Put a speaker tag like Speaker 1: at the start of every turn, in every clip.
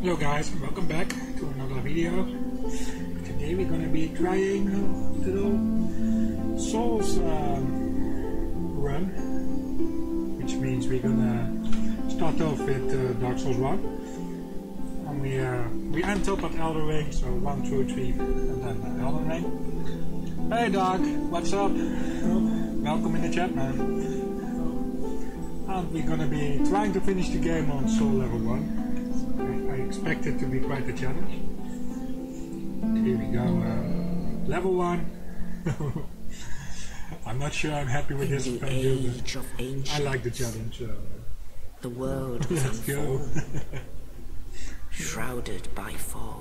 Speaker 1: Hello guys, welcome back to another video. Today we're gonna be trying a little Souls run, which means we're gonna start off with Dark Souls 1. And we end up at Elden Ring, so 1, 2, 3, and then Elden Ring. Hey dog, what's up? Welcome in the chat, man. And we're gonna be trying to finish the game on Soul level 1. I expect it to be quite a challenge. Here we go, level 1. I'm not sure I'm happy with this build, but I like the challenge.
Speaker 2: The world was
Speaker 1: let's go.
Speaker 2: Shrouded by fog.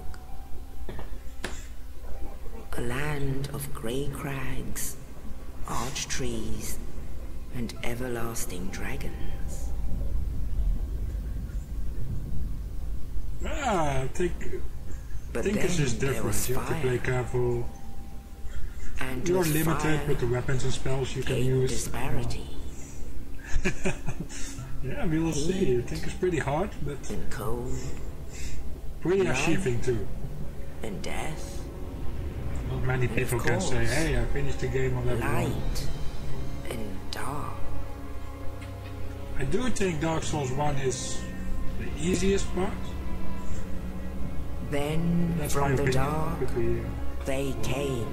Speaker 2: A land of grey crags, arch trees, and everlasting dragons.
Speaker 1: I think it's just different. You have to play careful.
Speaker 2: And
Speaker 1: you're limited with the weapons and spells you can use.
Speaker 2: Disparity.
Speaker 1: Yeah, we will see. I think it's pretty hard, but
Speaker 2: and cold.
Speaker 1: Pretty achieving too.
Speaker 2: And death.
Speaker 1: Not many people can say, "Hey, I finished the game on level 1."
Speaker 2: Light and dark.
Speaker 1: I do think Dark Souls 1 is the easiest part.
Speaker 2: Then
Speaker 1: that's
Speaker 2: from the dark they came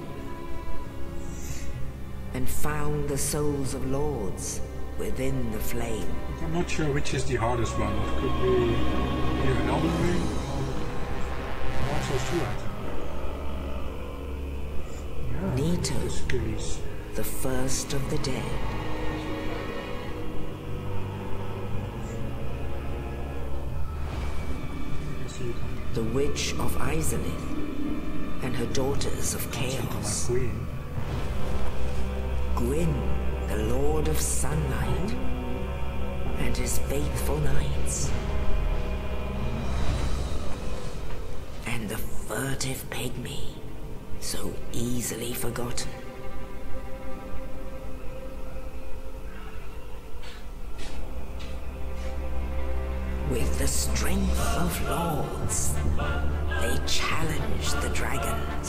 Speaker 2: and found the souls of lords within the flame.
Speaker 1: I'm not sure which is the hardest one. It could be either Elden Ring or Dark Souls 2, I think.
Speaker 2: Nito, the first of the dead. The Witch of Izalith and her daughters of Chaos. Gwyn, the Lord of Sunlight and his faithful knights. And the furtive pygmy, so easily forgotten. With the strength of lords, they challenged the dragons.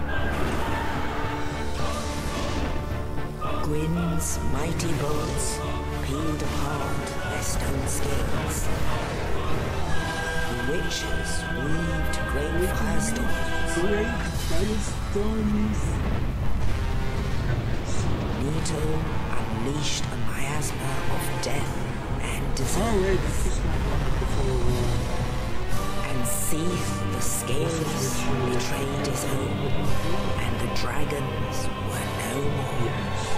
Speaker 2: Gwyn's mighty bolts peeled apart their stone scales. The witches weaved great firestorms. Nito unleashed a miasma of death and disease. And Seath, the scales, betrayed his own, and the dragons were no more.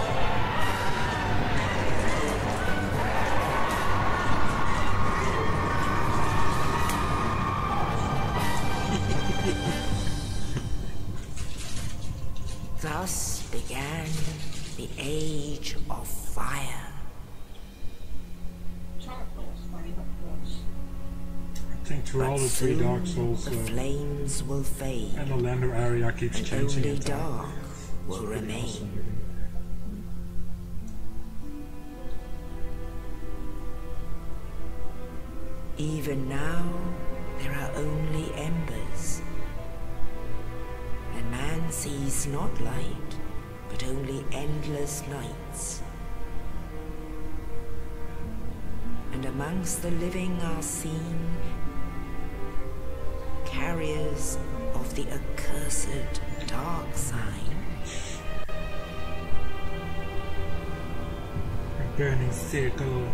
Speaker 2: Thus began the Age of Fire.
Speaker 1: I think through all the 3 Dark Souls,
Speaker 2: the flames will fade,
Speaker 1: and the Lander area keeps
Speaker 2: and
Speaker 1: changing.
Speaker 2: Only dark will remain. Even now, there are only embers, and man sees not light, but only endless nights. And amongst the living are seen carriers of the accursed dark sign.
Speaker 1: A burning circle.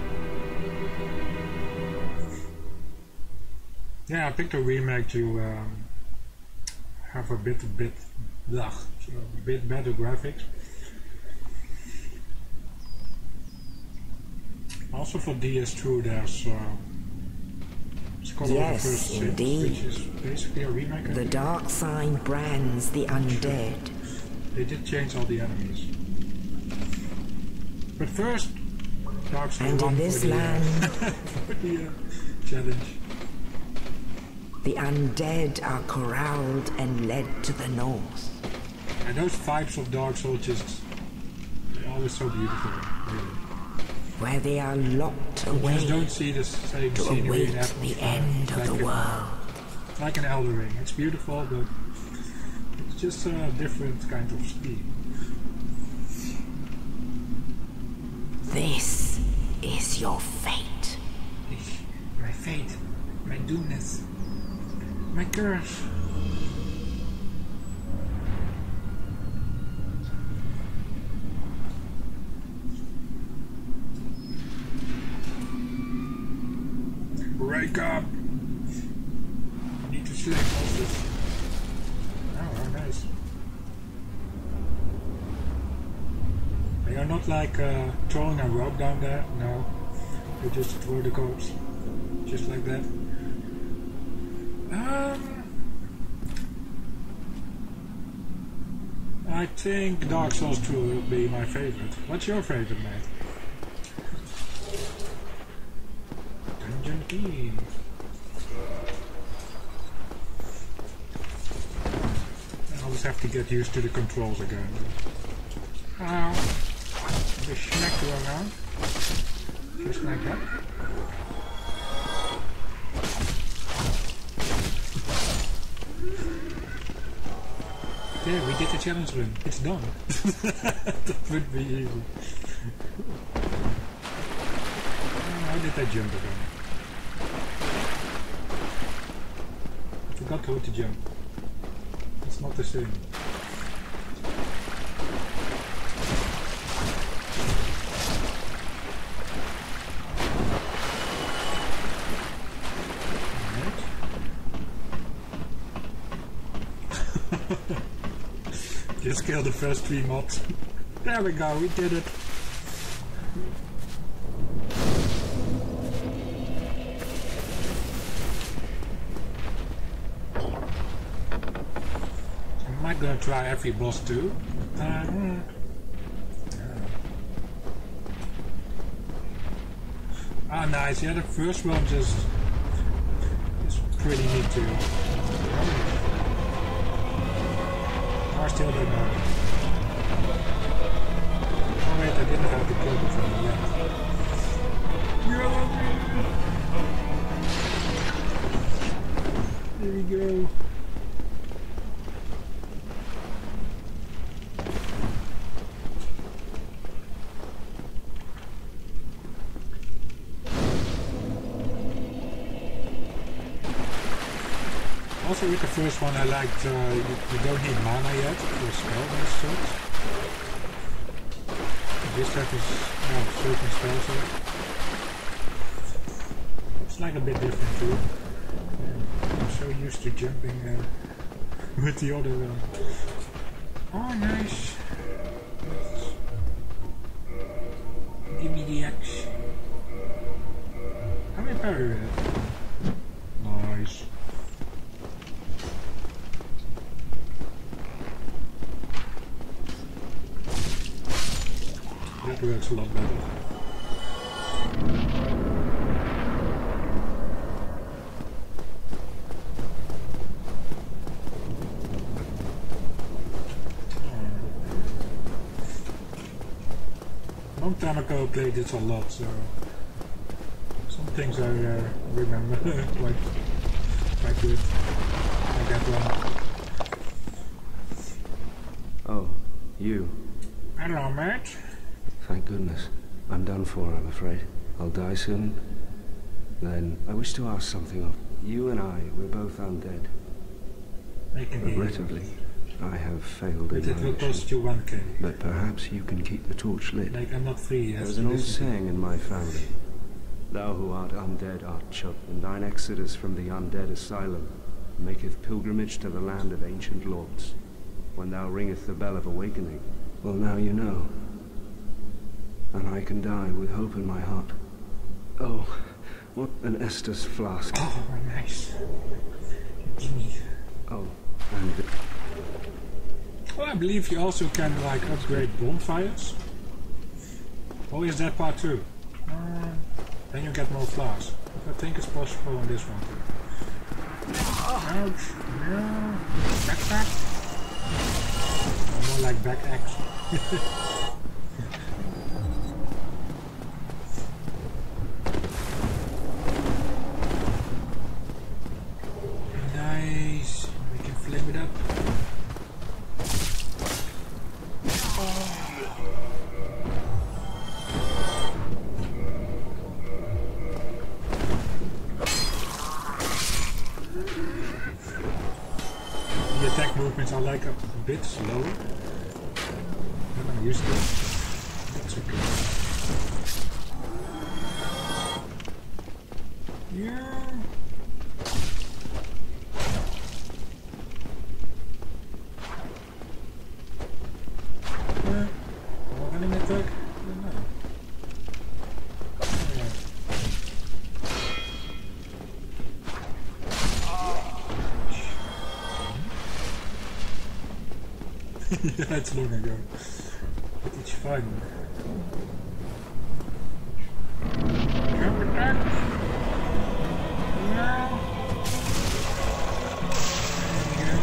Speaker 1: Yeah, I picked a remake to have a bit better graphics. Also for DS2 there's Scholar of the First Sin, which is basically a remake.
Speaker 2: The dark sign brands the undead.
Speaker 1: They did change all the enemies. But first, Dark Souls 1
Speaker 2: and in this land,
Speaker 1: for the challenge.
Speaker 2: The undead are corralled and led to the north.
Speaker 1: And those vibes of Dark Souls just, they're always so beautiful, really.
Speaker 2: Where they are locked away
Speaker 1: just don't see the same
Speaker 2: to
Speaker 1: scenery
Speaker 2: await the end of the world.
Speaker 1: Like an Elden Ring. It's beautiful, but it's just a different kind of speed.
Speaker 2: This is your fate.
Speaker 1: My fate, my doomness, my curse. Wake up! I need to select bosses. Oh, nice. They are not like throwing a rope down there, no. They just throw the corpse. Just like that. I think Dark Souls 2 will be my favorite. What's your favorite, mate? Dungeon key. I'll just have to get used to the controls again. Ow. Just smack you around. Just like that. There, we did the challenge run. It's done. That would be easy. How did I jump again? I forgot how to jump. It's not the same. Just kill the first 3 mobs. There we go, we did it. I'm not gonna try every boss too. Ah, nice. Yeah, the first one just is pretty neat too. I still don't know. Oh wait, I didn't have the kill before the end. There we go. Also with the first one I liked, you don't need mana yet for spells and such. You just have this certain spells here. It's like a bit different too. I'm so used to jumping with the other one. Oh nice. Give me the axe. How many power do you have? Nice. That works a lot better. Long time ago I played this a lot, so some things I remember quite good. Like that one.
Speaker 3: Oh, you.
Speaker 1: Hello, mate.
Speaker 3: Thank goodness. I'm done for, I'm afraid. I'll die soon. Then, I wish to ask something of you and I. We're both undead. Regrettably, I have failed in
Speaker 1: but it will cost you 1k.
Speaker 3: But perhaps you can keep the torch lit.
Speaker 1: Like, I'm not free.
Speaker 3: There's an old saying in my family. Thou who art undead art shut, and thine exodus from the undead asylum maketh pilgrimage to the land of ancient lords. When thou ringeth the bell of awakening, well, now you know. And I can die with hope in my heart. Oh, what an Estus flask.
Speaker 1: Oh, nice. Gimme.
Speaker 3: Oh, and...
Speaker 1: Well, I believe you also can, like, upgrade bonfires. Or is that part 2? Then you get more flasks. I think it's possible on this one too. Ouch. No. Backpack. More like back axe. points are like a bit slow. And I'm used to it. That's okay. Yeah. Running attack? I don't know. Yeah, it's long ago. But it's fun. Jump attack! No! There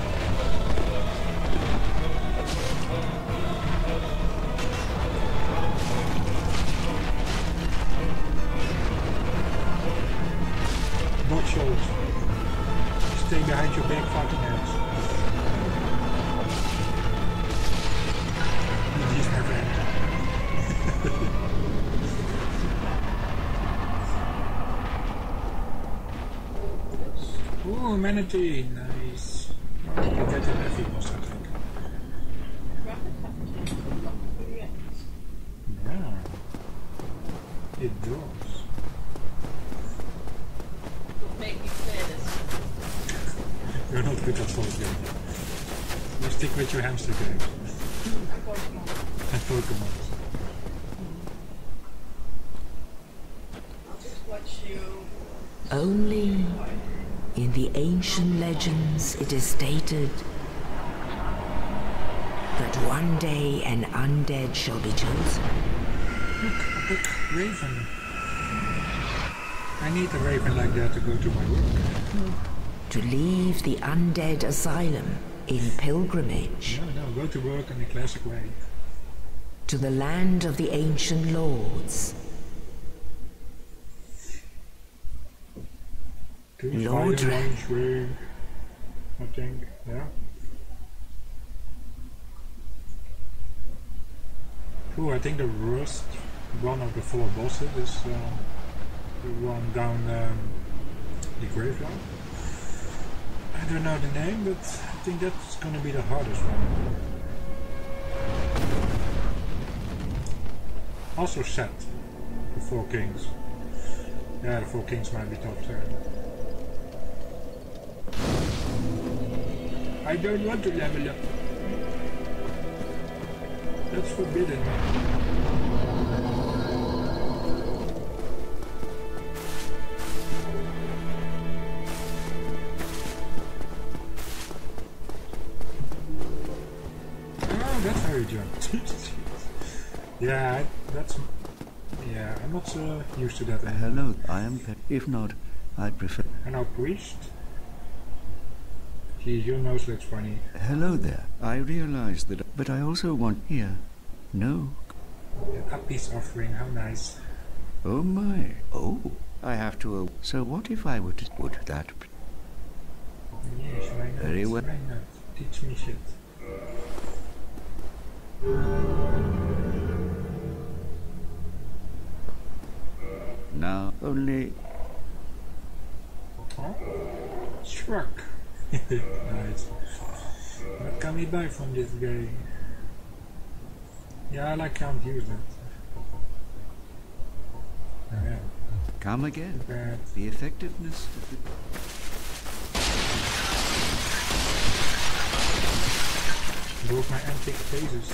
Speaker 1: we go. Bot shots. Stay behind your back fighting hands. He's my friend. Ooh, manatee, nice. Oh, you get an heavy boss, I think. Yeah, it does.
Speaker 4: Make me play this.
Speaker 1: You're not good at those games. You stick with your hamster games. And Pokemon.
Speaker 4: I'll just watch you.
Speaker 2: Only in the ancient legends it is stated that one day an undead shall be chosen.
Speaker 1: Look, a big raven. I need a raven like that to go to my work.
Speaker 2: To leave the undead asylum in pilgrimage
Speaker 1: No, go to work in the classic way.
Speaker 2: to the land of the ancient lords.
Speaker 1: To
Speaker 2: Lord
Speaker 1: fire range way, I think, yeah. Ooh, I think the worst one of the 4 bosses is the one down the graveyard. I don't know the name, but I think that's gonna be the hardest one. Also set, the 4 kings. Yeah, the 4 kings might be tough there. I don't want to level up. That's forbidden. Oh, that's how you jump. Yeah, that's... Yeah, I'm not so used to that anymore.
Speaker 5: Hello, I am pet. If not, I'd prefer...
Speaker 1: Hello, priest. Geez, your nose looks funny.
Speaker 5: Hello there. I realize that... But I also want... Here. No.
Speaker 1: A peace offering, how nice.
Speaker 5: Oh my. Oh. I have to... So what if I would... Would that...
Speaker 1: Yes, why not?
Speaker 5: Very well.
Speaker 1: Why not? Teach me shit.
Speaker 5: Now, only...
Speaker 1: Huh? Shrug. Nice. What can we buy from this game? Yeah, I can't use that. Oh, yeah.
Speaker 5: Come again.
Speaker 1: Bad.
Speaker 5: The effectiveness of the...
Speaker 1: Both my antique phases.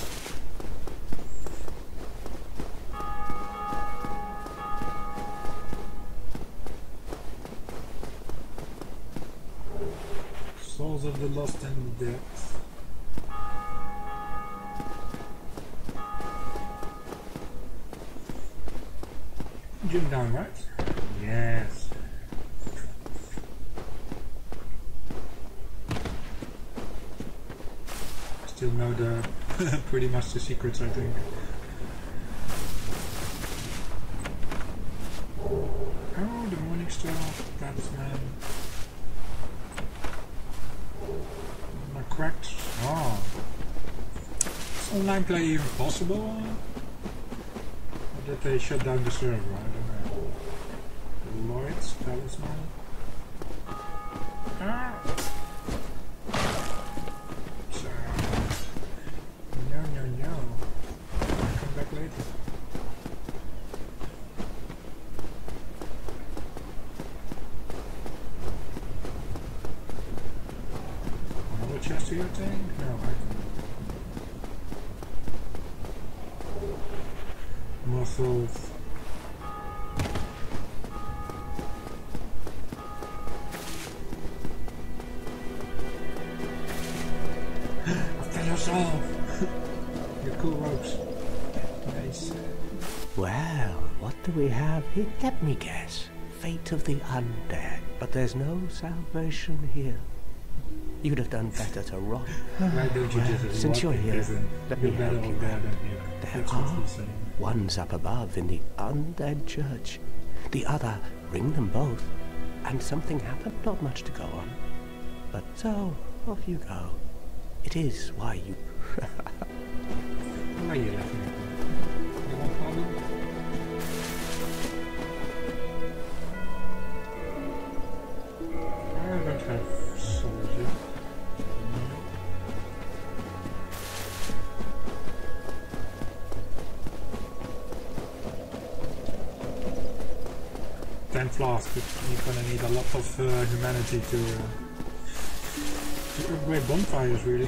Speaker 1: Souls of the lost and the dead. Jump down, right? Yes. Still know the pretty much the secrets, I think. Oh, the Morning Star, Batsman. My cracked. Oh. Is online play even possible? Or did they shut down the server? I don't know. Lloyd's Talisman. Ah. right? Another chest here thing? No, I don't. Muscles. Yourself. Your cool ropes. Nice.
Speaker 5: Well, what do we have here? Let me guess. Fate of the undead. But there's no salvation here. You'd have done better to rot.
Speaker 1: Why don't you just
Speaker 5: Since you're here, let me help you out. There are ones up above in the undead church. The other, ring them both. And something happened. Not much to go on. But so, off you go. It is why you...
Speaker 1: Why are you laughing at me? You want problem? I don't have souls yet. Ten flasks, but you're gonna need a lot of humanity to upgrade bonfires, really.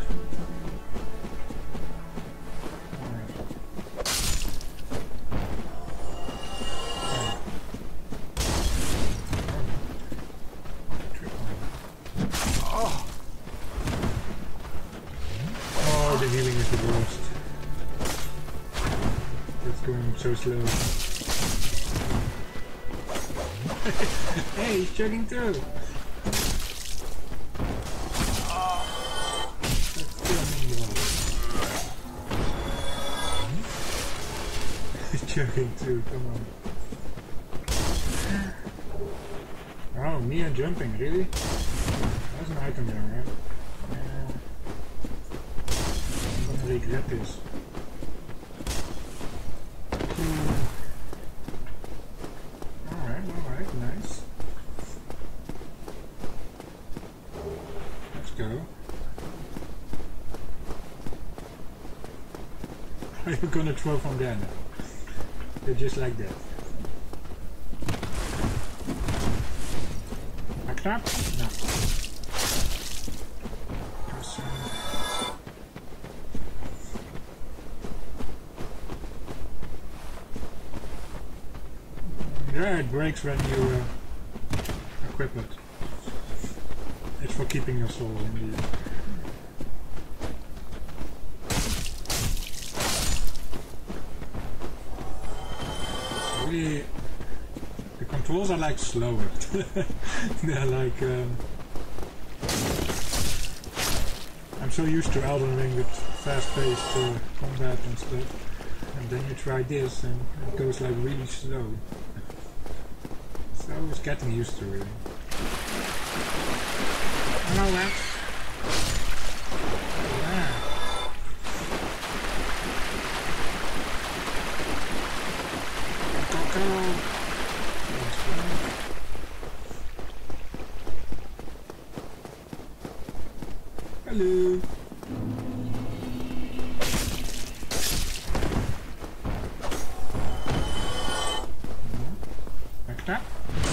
Speaker 1: Oh, the healing is the worst. It's going so slow. Hey, he's chugging through! Joking too, come on. Oh, Mia jumping, really? There's an item there, right? I'm gonna regret this. Alright, nice. Let's go. Are you gonna throw from there now? They're just like that. A crap? No. Yeah, it breaks when you equip it. It's for keeping your soul in the... The controls are like slower. They're like I'm so used to Elden Ring with fast-paced combat and stuff, and then you try this and it goes like really slow. So I was getting used to it. Hello, Lex. Yeah. Hello. Like that.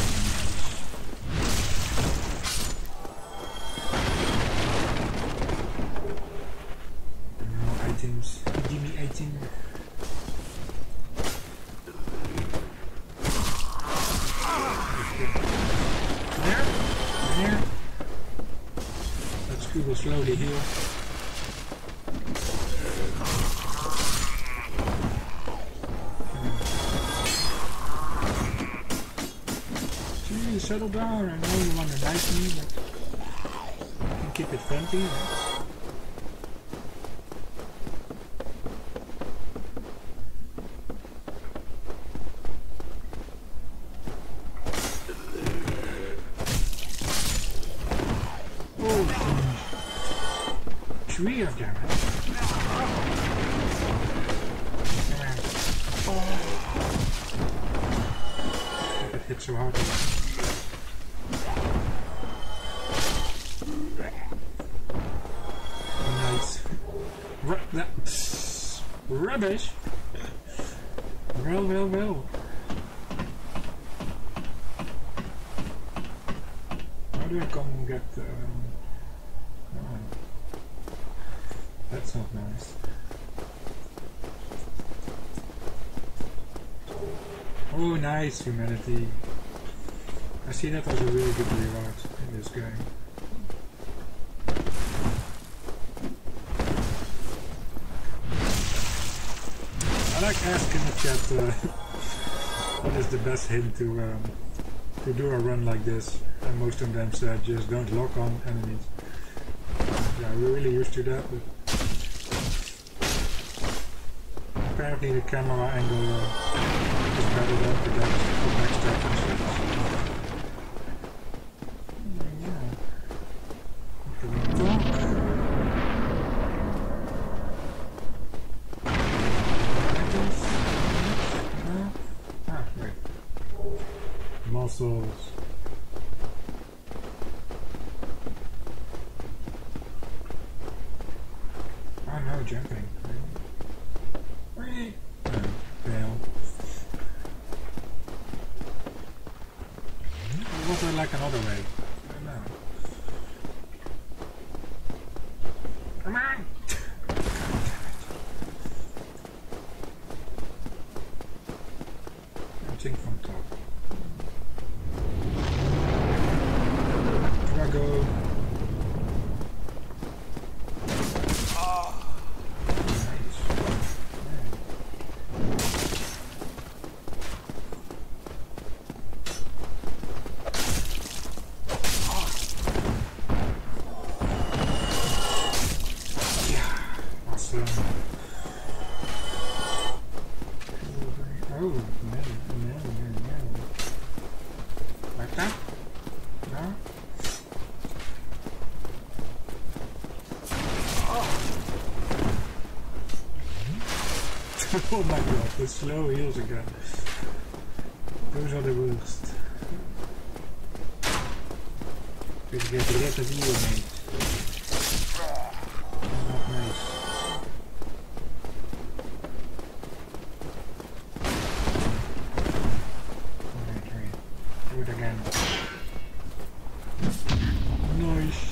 Speaker 1: No items. Give me item. There. Let's Google slowly heal. Gee, settle down. I know you want to knife me, but you can keep it friendly, right? Three of them. It hit so hard. Nice. Rubbish. Well. How do I come and get... that's not nice. Oh, nice, humanity. I see that as a really good reward in this game. I like asking the chat what is the best hint to do a run like this, and most of them said just don't lock on enemies. Yeah, we're really used to that, but apparently the camera angle is better than the backstab and stuff. Muscles. Oh no, jumping. Fail. Was there like another way? I don't know. Come on! Something from top. Here I go. Oh my god, the slow heals again. Those are the worst. We get rid of you, mate. Not nice. Alright. Do it again. Nice.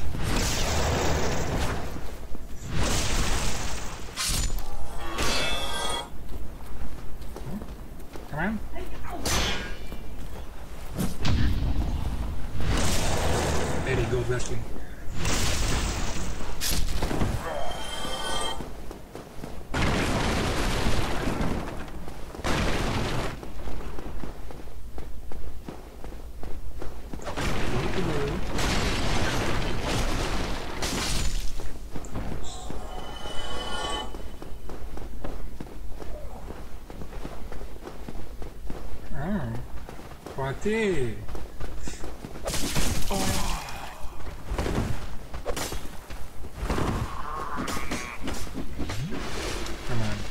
Speaker 1: There he goes wrestling. Party! Come on.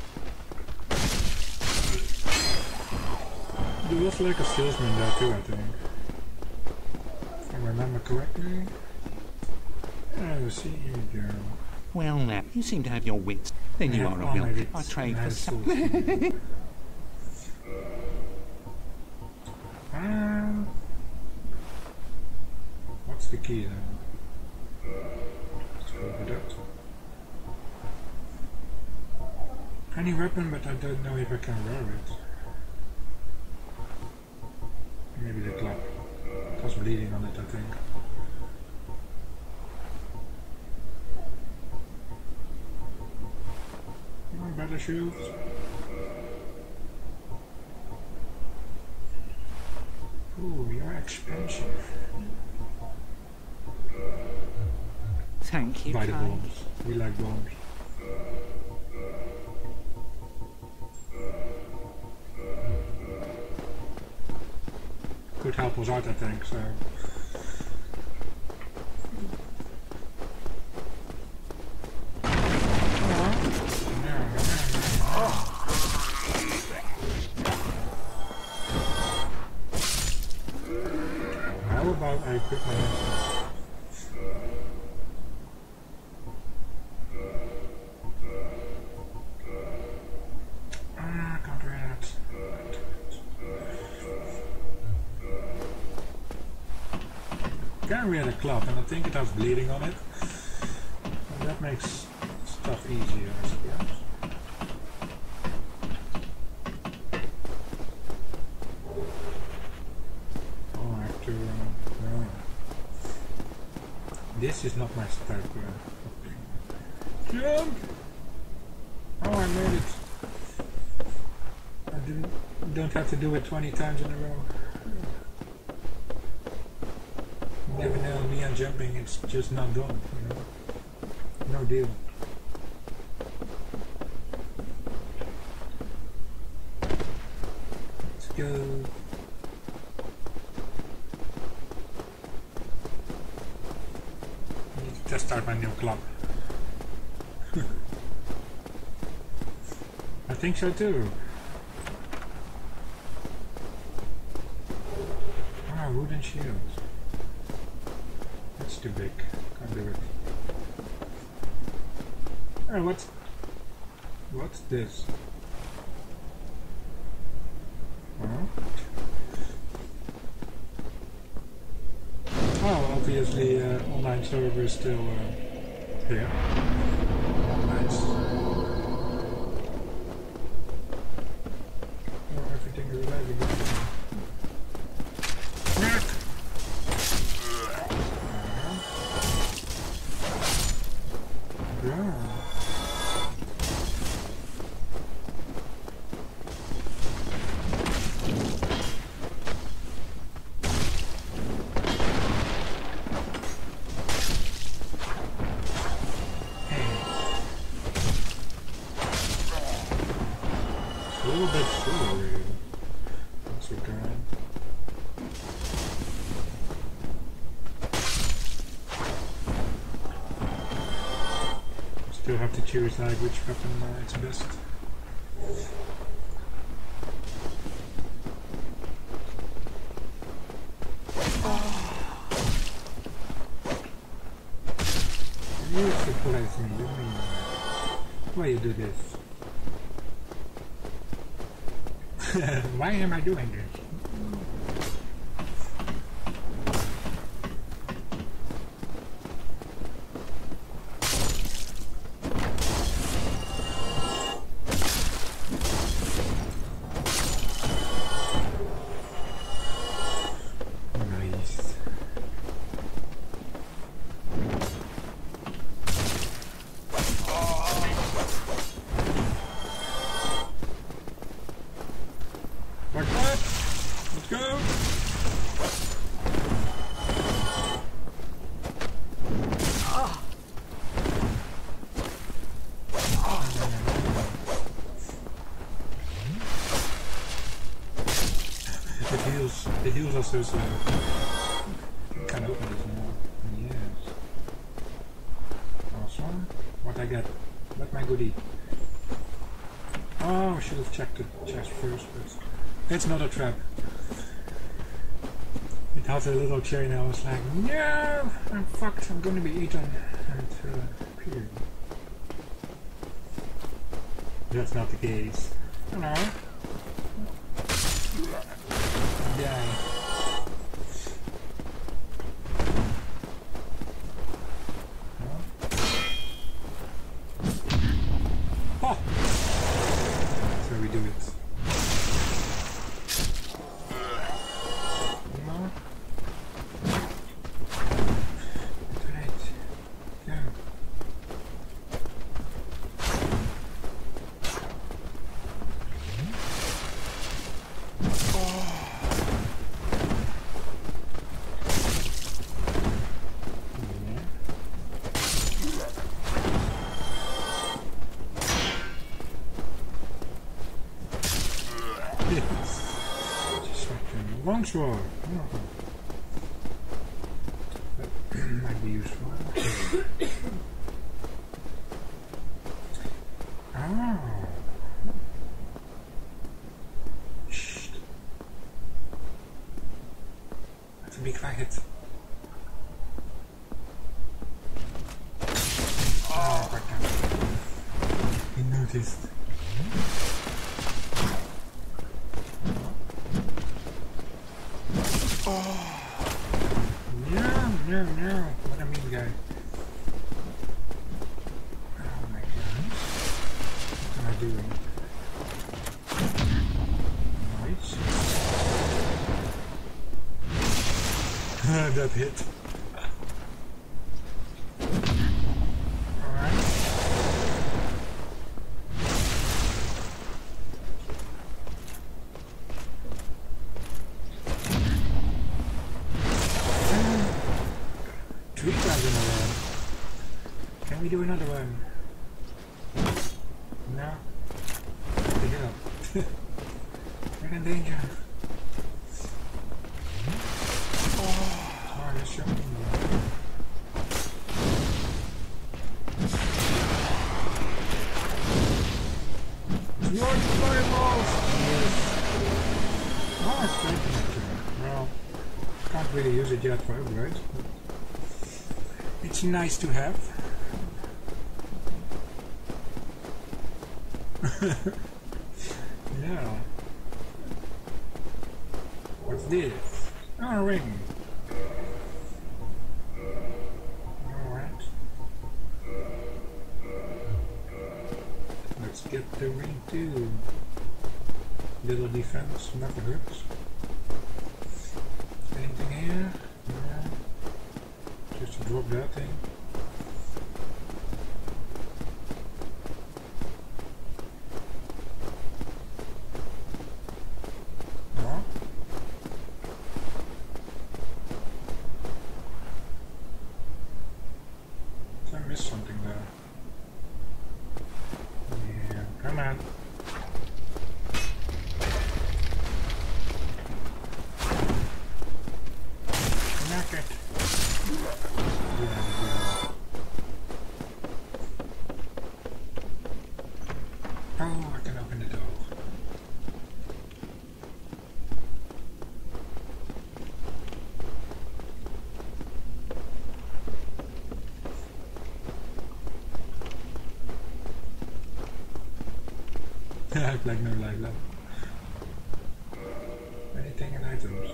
Speaker 1: There was like a salesman there too, I think. If I remember correctly. Oh, see you, girl.
Speaker 6: Well now, you seem to have your wits. Then you are a real... I trade for some...
Speaker 1: What's the key then? Let's open it up. Any weapon, but I don't know if I can wear it. Maybe the club. It was bleeding on it, I think. Better shields. Ooh, you're expensive.
Speaker 6: Thank you,
Speaker 1: buy the bombs. We like bombs. Could help us out, I think, so... How about I quit my instance? Can't read it. Can we had a club, and I think it has bleeding on it. And that makes stuff easier, I suppose. Oh, I have to. No. This is not my start. Jump! Oh, I made it. I don't have to do it 20 times in a row. You never know, me and jumping, it's just not done, you know. No deal. Let's go. I need to test out my new club. I think so too. Ah, wooden shield. That's too big. Can't do it. Oh, what's this? Oh, obviously online server is still here. Nice. Oh, everything is alive again. A little bit slower. That's okay. Still have to choose like which weapon is best. You surprise me, you mean? Why you do this? Why am I doing this? Nice. Like that. Let's go. It heals us so can open this now. Yes. Awesome. What I get? What my goodie? Oh, I should have checked the chest first, but it's not a trap. It has a little chain. I was like, no, I'm fucked. I'm gonna be eaten. And appeared. That's not the case. Hello. Die. Oh! That's how we do it. Right. Go. Longsword. Oh. That might be useful. Oh. Shh. Have to be quiet. Oh, right now. He noticed. Yeah, No, no, what a mean guy. Oh my god. What am I doing? Nice. That hit. Alright. Three times in a row. Can we do another one? No? Pick it up. We're in danger. Oh, that's showing me. Launch fireballs! Yes. Oh, it's straight connector. Well, can't really use it yet for upgrades. It's nice to have. Yeah. What's this? Oh, a ring. Alright. Let's get the ring too. Little defense, never hurts. Anything here? No. Just to drop that thing. No. I missed something there. Yeah, come on. Knock it. Oh, I can open the door. Act like no life left. Anything in items?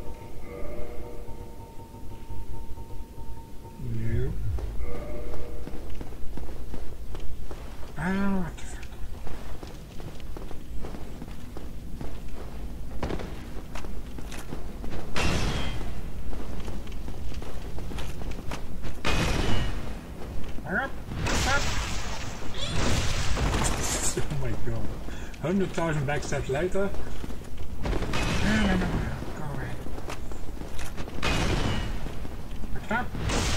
Speaker 1: No. Ah, what the fuck? Up, up. Oh my god. 100,000 backstabs later. No, go away. Back up.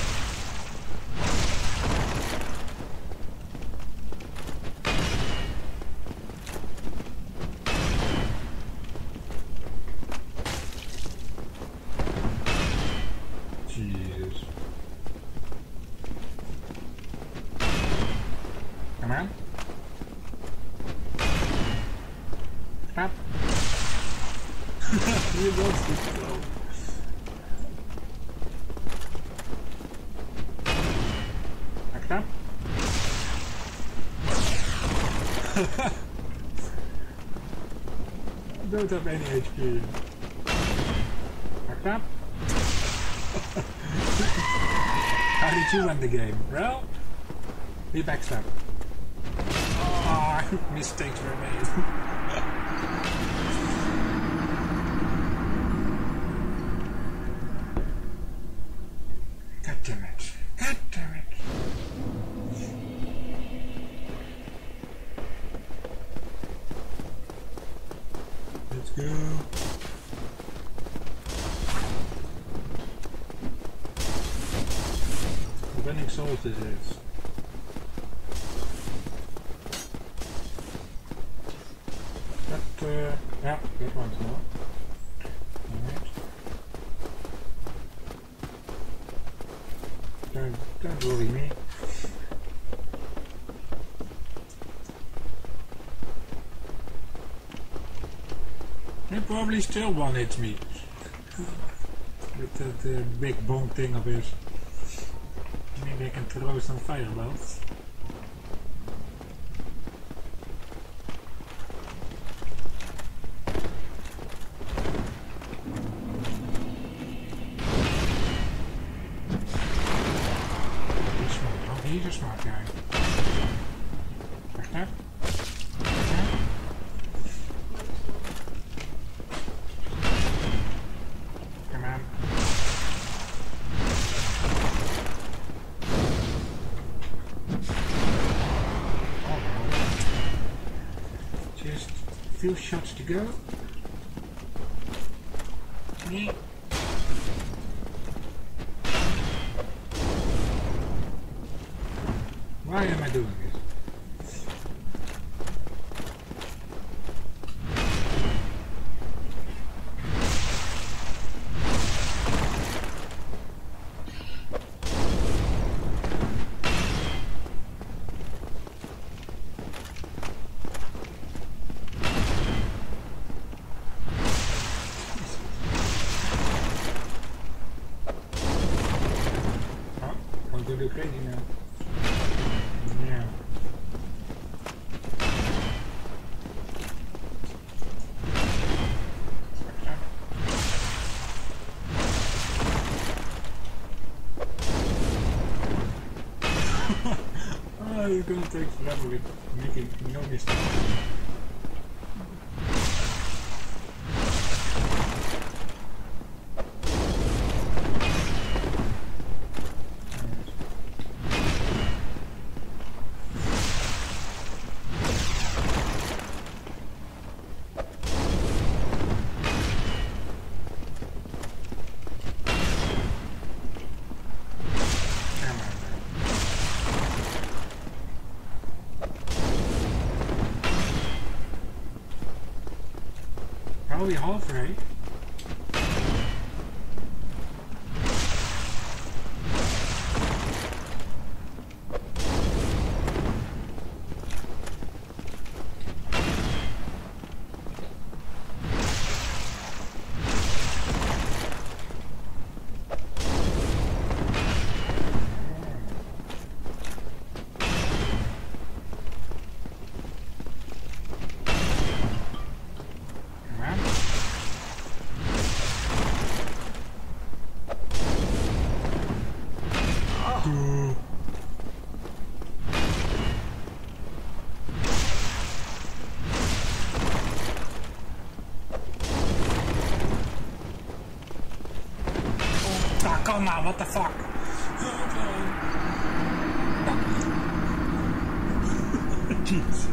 Speaker 1: Jesus. Come on. Up. You lost it though. Back up. I don't have any HP. Back up. How did you win the game? Well, we backstab. Oh, mistakes were made. God damn it. God damn it. Let's go. Winning souls this is. Yeah, that one's more. Alright. Don't worry me. He probably still one hits me. With that big bonk thing of his. Maybe I can throw some fireballs. he's a smart guy. Like that. Come on. Oh no. Just a few shots to go. Yeah. Why am I doing this? Oh, I'm gonna do crazy now. Yeah. Oh, you're gonna take forever with making no mistake. Probably halfway. Come on, what the fuck? Jeez.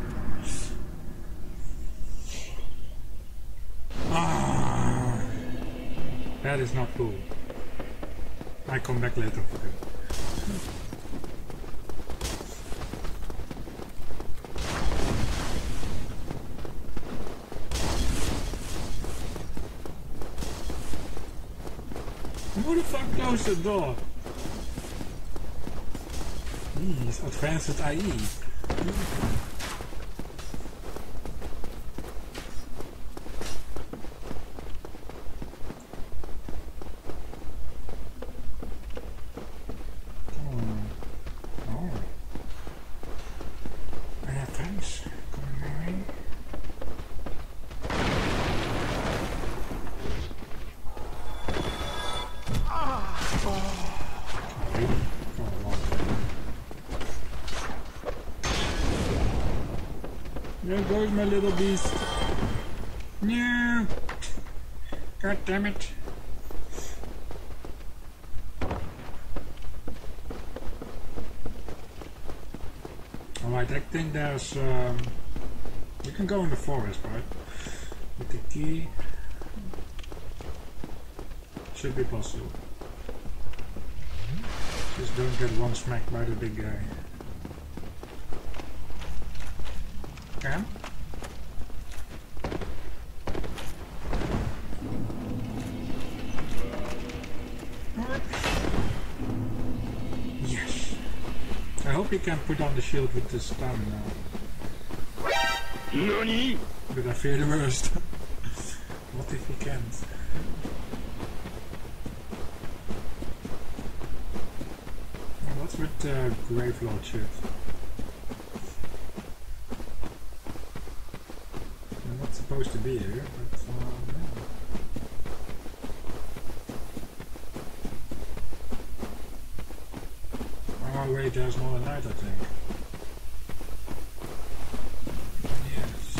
Speaker 1: Ah, that is not cool. I come back later for it. Who the fuck closed the door? Jeez, advanced IE. There goes my little beast. No! God damn it. Alright, I think there's we can go in the forest, right? With the key. Should be possible. Just don't get one smacked by the big guy. Okay. Yes. I hope he can put on the shield with the stun now.
Speaker 7: NANI?
Speaker 1: But I fear the worst. What if he can't? What's with the Gravelord shit? I'm not supposed to be here, but yeah. Oh wait, there's more light, I think. Yes.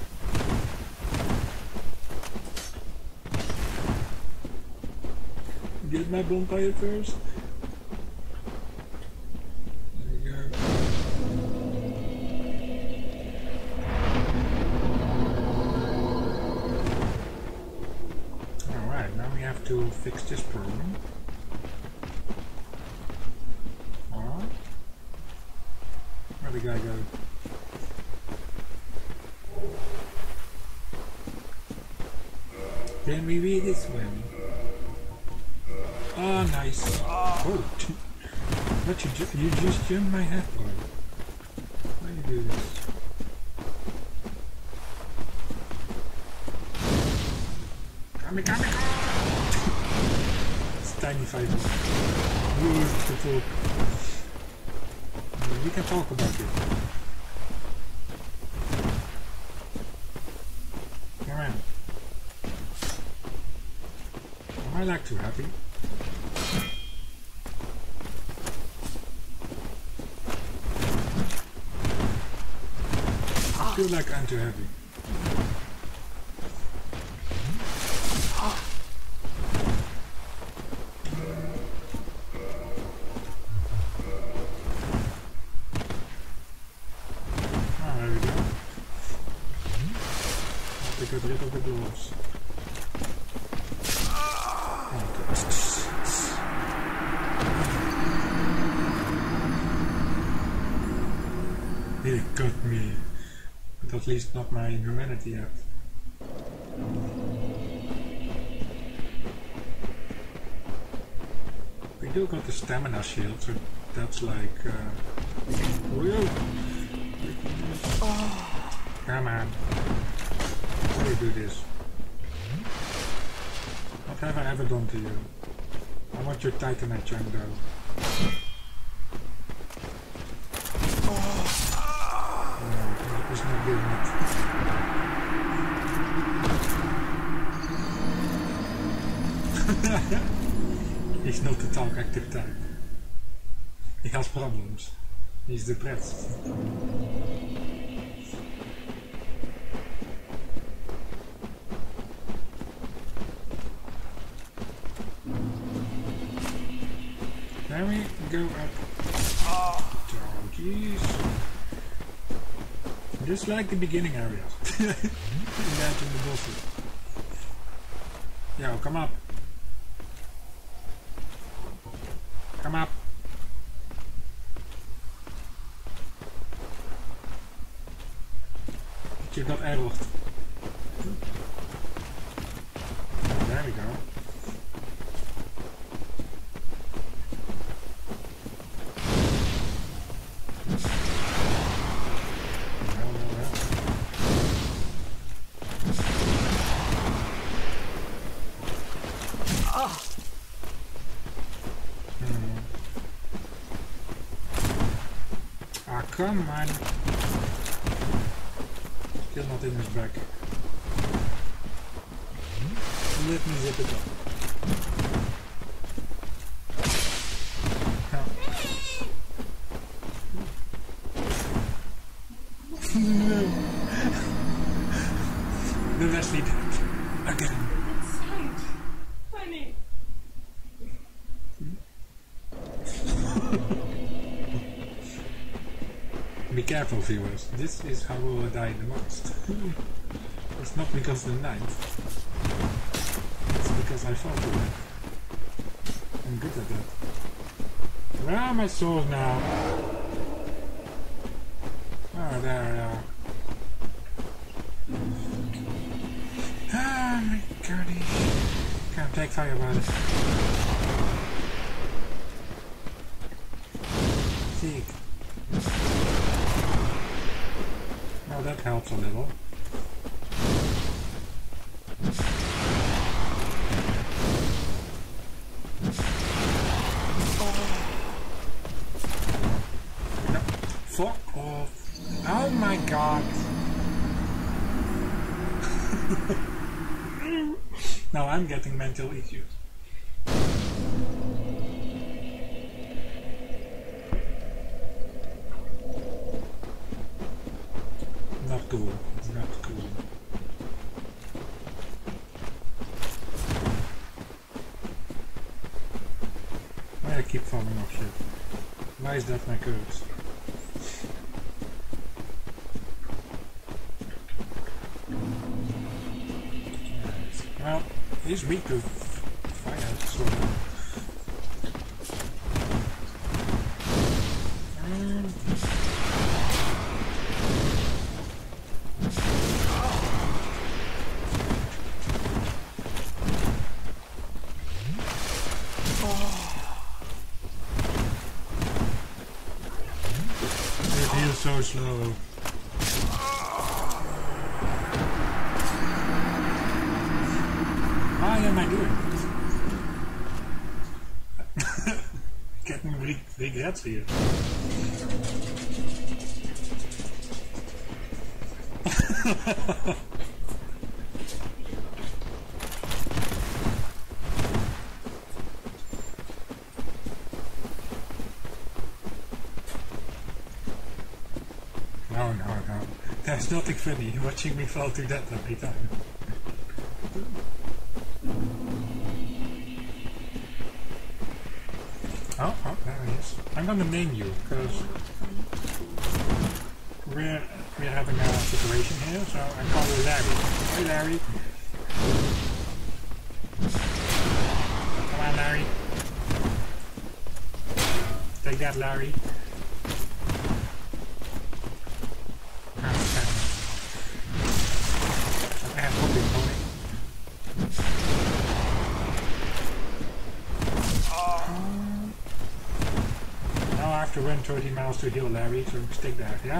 Speaker 1: Get my bonfire first. There we go. Alright, now we have to fix this problem. Where'd the guy go? Can we read this one? Oh, nice. Oh, what you just jumped my head, bro. Why you do this? Come. It's tiny fighters. Words to talk. We can talk about it. Come on. Am I like too happy? I feel like I'm too happy. Get rid of the gloves. It got me, but at least not my humanity yet. We do got the stamina shield, so that's like whoa. Come on. How do you do this? What have I ever done to you? I want your Titanite chunk though. No, it's not doing it. He's not the talk active type. He has problems. He's depressed. Can we go up? Oh, jeez. Just like the beginning areas. Imagine the bosses. Yo, come up. Come up. You got error. There we go. Come on. Still not in his back. Let me zip it up. No. The Wesley dead. Again.
Speaker 4: It's so funny.
Speaker 1: Be careful, viewers. This is how we will die the most. It's not because of the knife. It's because I fought with it. I'm good at that. Where are my swords now? Oh, there they are. Oh my god. Can't take fire about it. Sick. Oh, that helps a little. No, fuck off. Oh my god. Now I'm getting mental issues. cool. Not cool. Why I keep falling off shit? Why is that my curse? Well, he's weak to fire, sort of. It feels so slow. Why am I doing this? Getting regrets here. No. There's nothing funny watching me fall to death every time. Oh, there he is. I'm gonna name you, because we're having a situation here, so I call you Larry. Hey Larry. Come on Larry. Take that Larry. Now I have to run 30 miles to heal Larry, so stick that, yeah?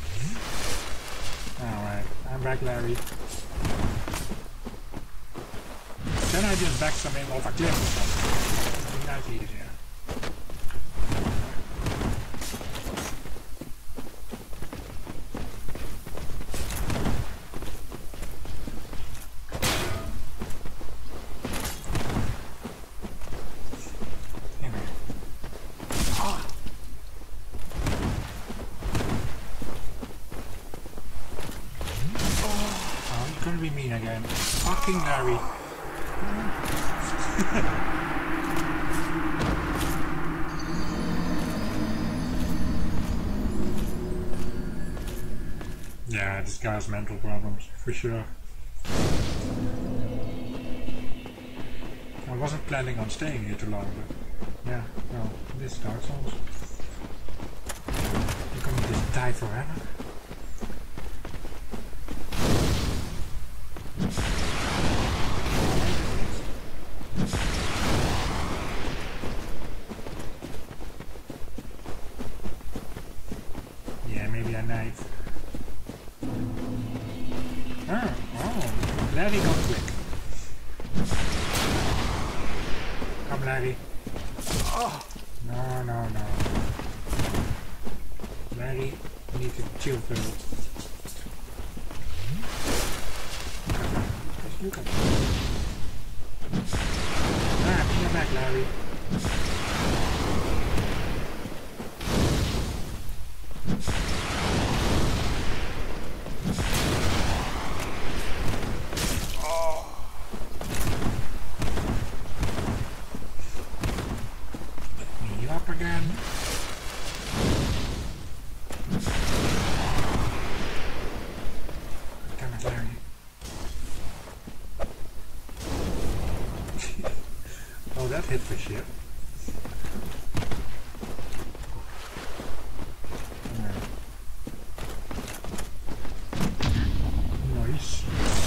Speaker 1: Alright, I'm back Larry. Then I just back some in off a cliff or something. That's easier. Gonna be mean again. Fucking Larry. Yeah, this guy has mental problems, for sure. I wasn't planning on staying here too long, but yeah, well, this Dark Souls. You're gonna just die forever? Yeah, maybe a knife. Oh, Larry got quick. Come, Larry. Oh, no. Larry, you need to chill first. Look at that. Come back, Larry. Me up again. Damn it, Larry. Oh, that hit for shit. Nice.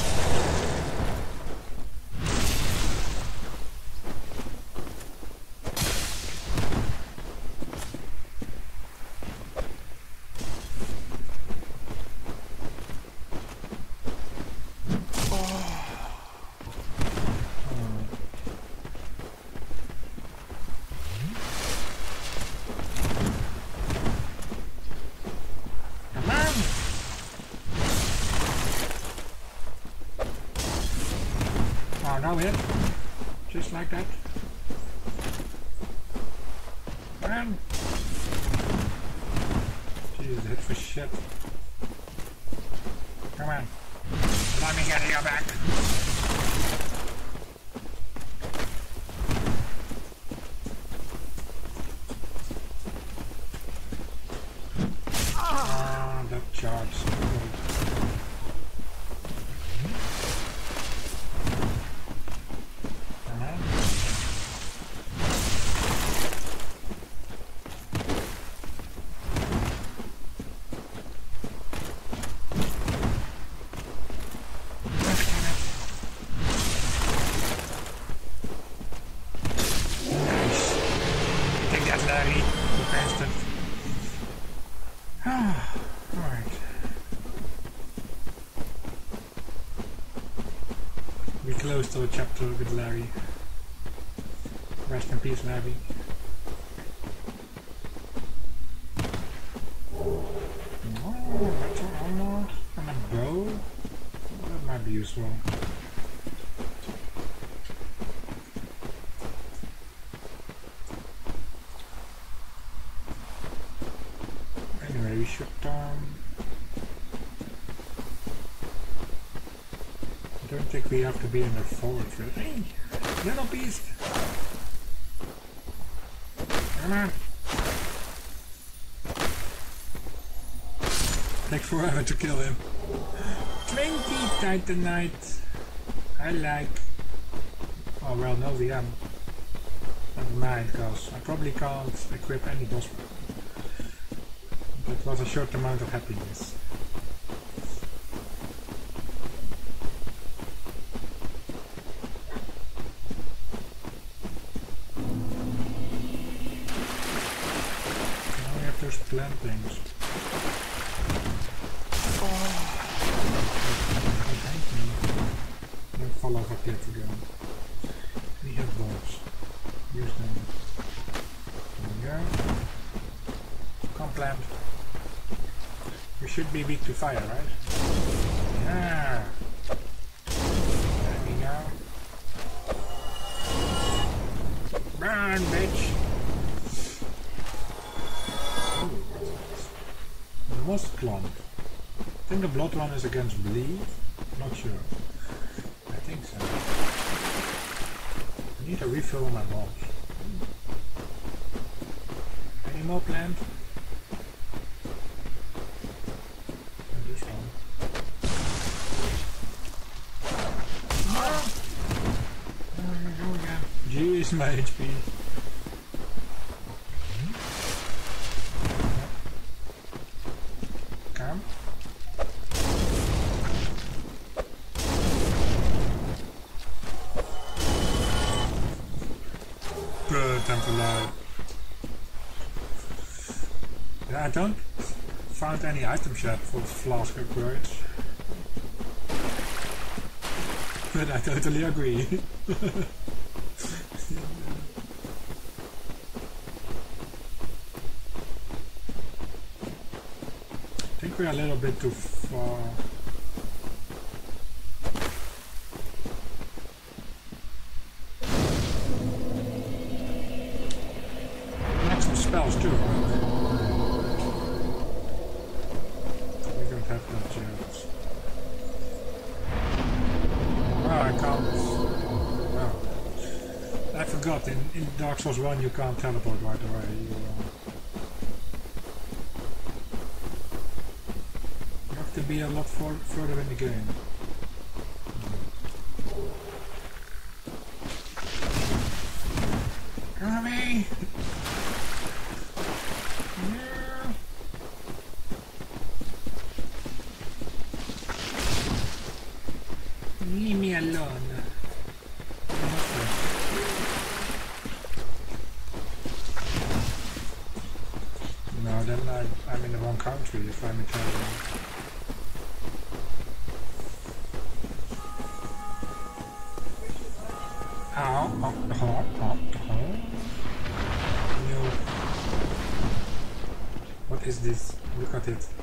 Speaker 1: Oh, now hit. Just like that. Man. Jesus, hit for shit. Come on. Let me get your back. Ah, that charge. Close to a chapter with Larry. Rest in peace, Larry. Oh, metal armor and a bow? That might be useful. Anyway, we should I don't think we have to be in the fortress. Hey, little beast! Come on! Takes forever to kill him. 20 Titanite! I like. Oh well, no VM. Never mind, because I probably can't equip any boss. That was a short amount of happiness. Plant things. Don't fall off a cliff again. We have balls. Use them. There we go. Come plant. You should be weak to fire, right? Yeah. There we go. Burn, bitch! Moss clone. I think the blood one is against bleed. Not sure. I think so. I need to refill my balls. Any more plant? And this one. There we go again. Jeez, my HP. Yeah, I don't find any item shop for flask upgrades. But I totally agree. I think we're a little bit too far. Spells too, right? We don't have that yet. Oh, I can't. Oh. I forgot, in Dark Souls 1 you can't teleport right away. You have to be a lot further in the game. Come on, me! Leave me alone. No, then I'm in the wrong country if I'm Italian. No. What is this? Look at it.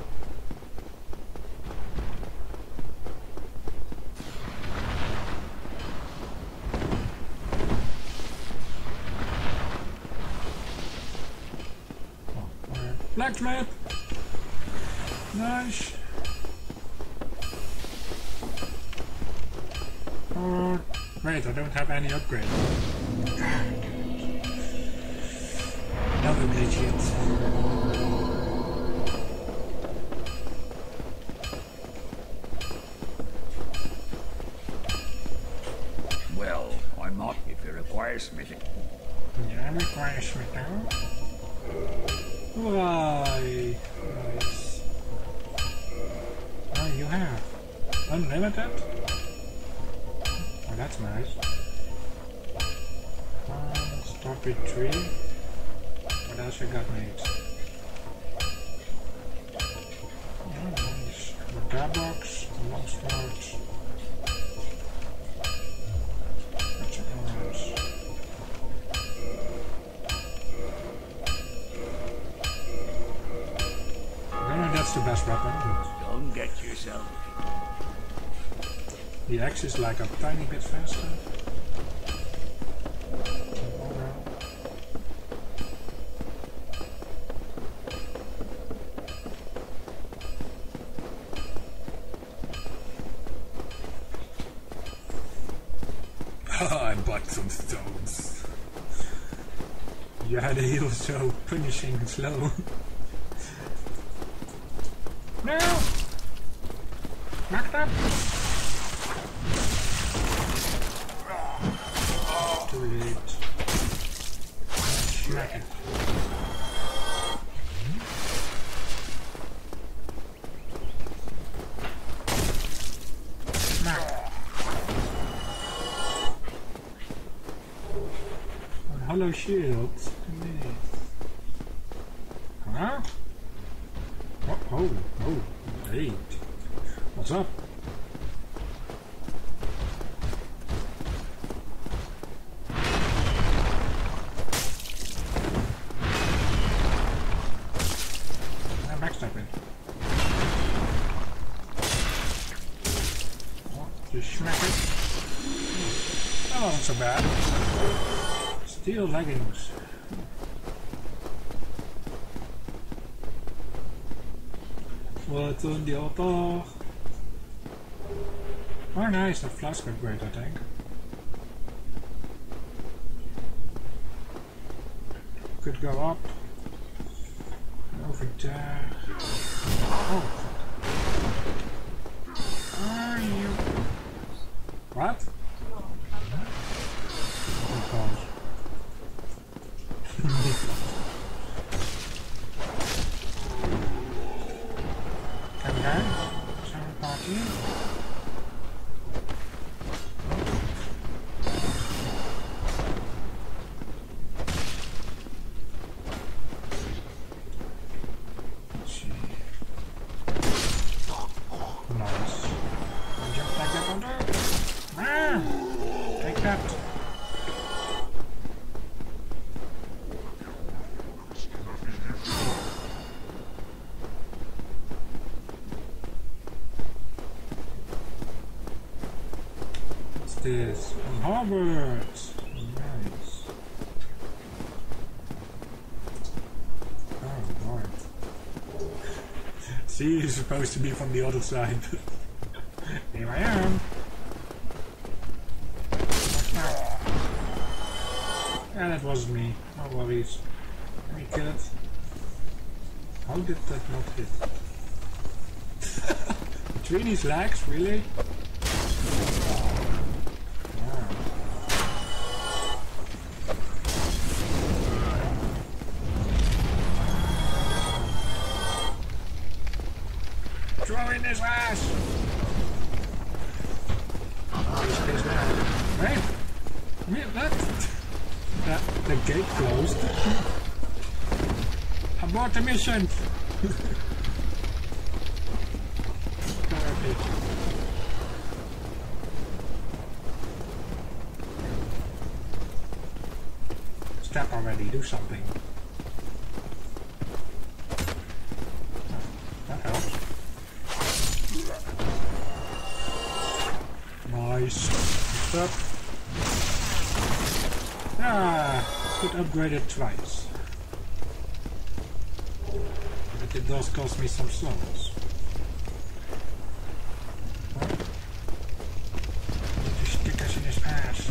Speaker 1: Blacksmith! Nice! Wait, I don't have any upgrade. Another mage shield.
Speaker 7: Well, I'm not if it requires smithing.
Speaker 1: Yeah, it requires smithing. Why? Nice. Oh, you have unlimited? Oh, that's nice. Start with 3. What else you got, mate? Oh, nice. The tab box, long swords. That's an orange. I don't know if that's the best weapon, but
Speaker 7: Don't get yourself.
Speaker 1: the axe is like a tiny bit faster. I bought some stones. Yeah, they were so punishing and slow. No! Knocked up! Too late. Smack it. Smack. Hollow shields. Huh? Oh, great. What's up? I'm backstepping. Oh, just smack it. Oh, not so bad. Steel leggings. What's on the altar? Oh nice, the flask upgrade I think. Could go up. Over there. Oh. Are you? What? This Harvard. Nice. Oh Lord. See, you're supposed to be from the other side. Here I am. Yeah, that wasn't me. No worries. Let me kill it. How did that not hit? Between these legs, really? Throwing his ass! Oh, he's pissed now. Wait, the gate closed. Abort the mission! Step already, do something. That helps. Nice. Step. Ah, could upgrade it twice. But it does cost me some souls. Huh? Need to stick us in his ass.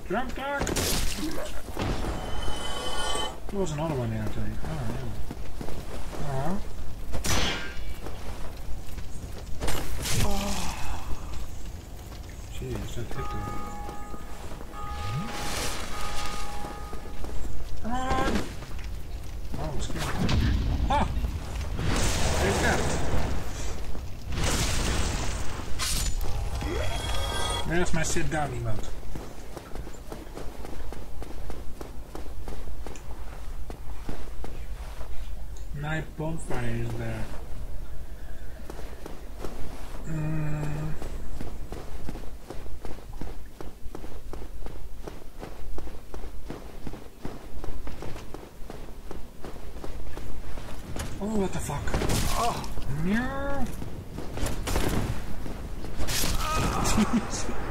Speaker 1: Jump dog! There was another one there, I think. Oh, yeah. Jeez, that hit me. Come on! Oh, I'm scared. Ah! There's that. There's my sit down emote. Night bonfire is there. Oh, what the fuck? Oh, no.